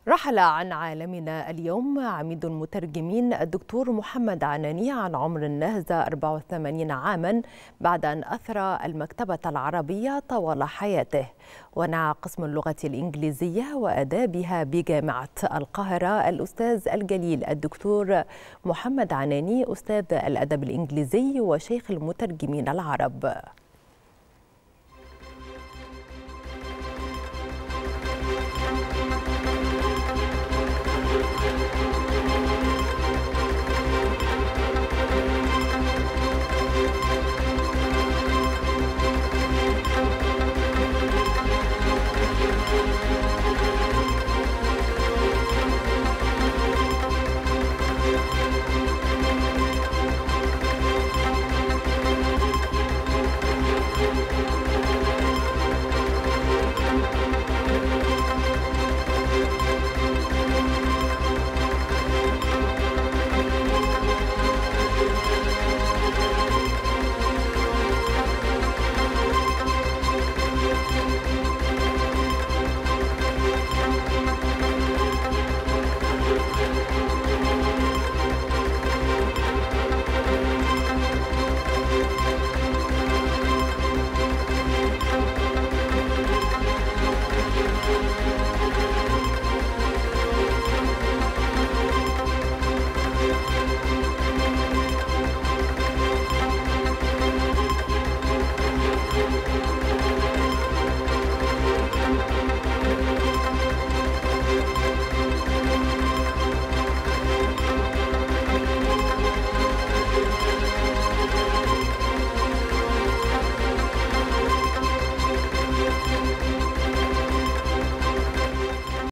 رحل عن عالمنا اليوم عميد المترجمين الدكتور محمد عناني عن عمر ناهز 84 عاما بعد أن أثرى المكتبة العربية طوال حياته. ونعى قسم اللغة الإنجليزية وآدابها بجامعة القاهرة الأستاذ الجليل الدكتور محمد عناني أستاذ الأدب الإنجليزي وشيخ المترجمين العرب.